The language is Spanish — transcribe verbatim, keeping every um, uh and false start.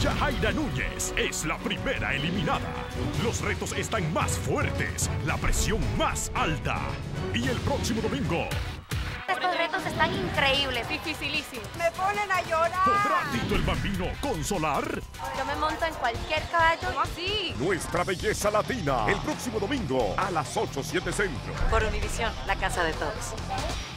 Yajaira Núñez es la primera eliminada. Los retos están más fuertes, la presión más alta. Y el próximo domingo... Estos retos están increíbles. Dificilísimos. Me ponen a llorar. ¿Podrá Tito el Bambino consolar? Yo me monto en cualquier caballo. ¿Cómo así? Nuestra belleza latina. El próximo domingo a las ocho, siete Centro. Por Univisión, la casa de todos.